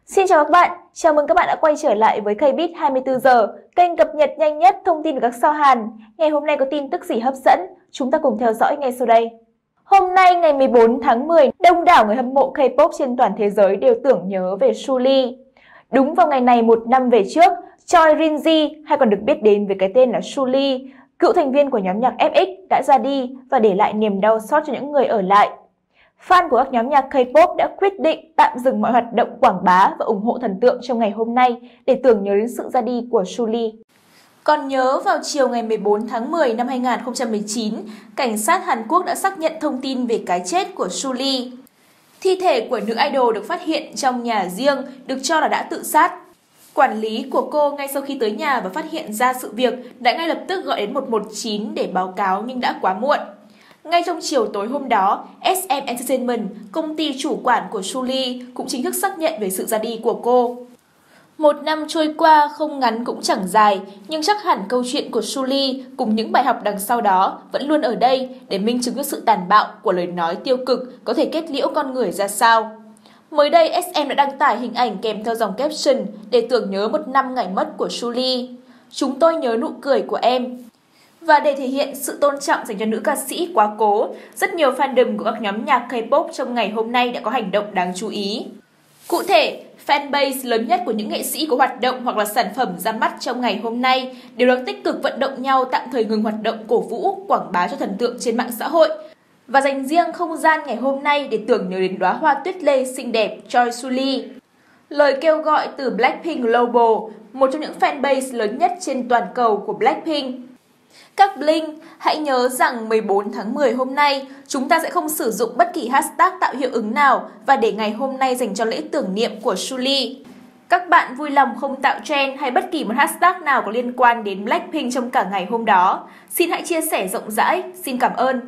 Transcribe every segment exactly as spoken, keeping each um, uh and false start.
Xin chào các bạn, chào mừng các bạn đã quay trở lại với K-Beat hai mươi tư giờ, kênh cập nhật nhanh nhất thông tin về các sao Hàn. Ngày hôm nay có tin tức gì hấp dẫn? Chúng ta cùng theo dõi ngay sau đây. Hôm nay ngày mười bốn tháng mười, đông đảo người hâm mộ K-pop trên toàn thế giới đều tưởng nhớ về Sulli. Đúng vào ngày này một năm về trước, Choi Rin-ji, hay còn được biết đến với cái tên là Sulli, cựu thành viên của nhóm nhạc ép ích đã ra đi và để lại niềm đau xót cho những người ở lại. Fan của các nhóm nhạc K-pop đã quyết định tạm dừng mọi hoạt động quảng bá và ủng hộ thần tượng trong ngày hôm nay để tưởng nhớ đến sự ra đi của Sulli. Còn nhớ vào chiều ngày mười bốn tháng mười năm hai nghìn không trăm mười chín, cảnh sát Hàn Quốc đã xác nhận thông tin về cái chết của Sulli. Thi thể của nữ idol được phát hiện trong nhà riêng, được cho là đã tự sát. Quản lý của cô ngay sau khi tới nhà và phát hiện ra sự việc đã ngay lập tức gọi đến một một chín để báo cáo nhưng đã quá muộn. Ngay trong chiều tối hôm đó, ét em Entertainment, công ty chủ quản của Sulli, cũng chính thức xác nhận về sự ra đi của cô. Một năm trôi qua không ngắn cũng chẳng dài, nhưng chắc hẳn câu chuyện của Sulli cùng những bài học đằng sau đó vẫn luôn ở đây để minh chứng cho sự tàn bạo của lời nói tiêu cực có thể kết liễu con người ra sao. Mới đây, ét em đã đăng tải hình ảnh kèm theo dòng caption để tưởng nhớ một năm ngày mất của Sulli. Chúng tôi nhớ nụ cười của em. Và để thể hiện sự tôn trọng dành cho nữ ca sĩ quá cố, rất nhiều fandom của các nhóm nhạc K-pop trong ngày hôm nay đã có hành động đáng chú ý. Cụ thể, fanbase lớn nhất của những nghệ sĩ có hoạt động hoặc là sản phẩm ra mắt trong ngày hôm nay đều đang tích cực vận động nhau tạm thời ngừng hoạt động cổ vũ, quảng bá cho thần tượng trên mạng xã hội và dành riêng không gian ngày hôm nay để tưởng nhớ đến đóa hoa tuyết lê xinh đẹp Choi Sulli. Lời kêu gọi từ Blackpink Global, một trong những fanbase lớn nhất trên toàn cầu của Blackpink. Các Blink, hãy nhớ rằng mười bốn tháng mười hôm nay, chúng ta sẽ không sử dụng bất kỳ hashtag tạo hiệu ứng nào và để ngày hôm nay dành cho lễ tưởng niệm của Sulli. Các bạn vui lòng không tạo trend hay bất kỳ một hashtag nào có liên quan đến Blackpink trong cả ngày hôm đó. Xin hãy chia sẻ rộng rãi, xin cảm ơn.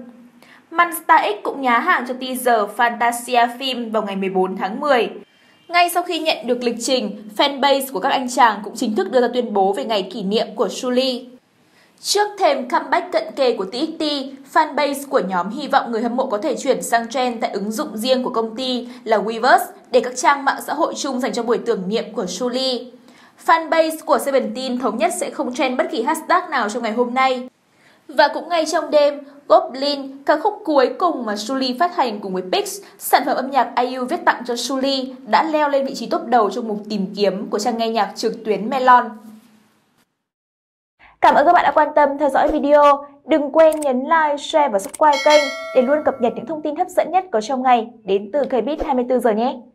Monsta X cũng nhá hàng cho teaser Fantasia phim vào ngày mười bốn tháng mười. Ngay sau khi nhận được lịch trình, fanbase của các anh chàng cũng chính thức đưa ra tuyên bố về ngày kỷ niệm của Sulli. Trước thềm comeback cận kề của tê ích tê, fanbase của nhóm hy vọng người hâm mộ có thể chuyển sang trend tại ứng dụng riêng của công ty là Weverse để các trang mạng xã hội chung dành cho buổi tưởng niệm của Sulli. Fanbase của Seventeen thống nhất sẽ không trend bất kỳ hashtag nào trong ngày hôm nay. Và cũng ngay trong đêm, Goblin, ca khúc cuối cùng mà Sulli phát hành cùng với Pix, sản phẩm âm nhạc i u viết tặng cho Sulli, đã leo lên vị trí top đầu trong mục tìm kiếm của trang nghe nhạc trực tuyến Melon. Cảm ơn các bạn đã quan tâm theo dõi video. Đừng quên nhấn like, share và subscribe kênh để luôn cập nhật những thông tin hấp dẫn nhất có trong ngày đến từ K-Beat hai mươi tư giờ nhé.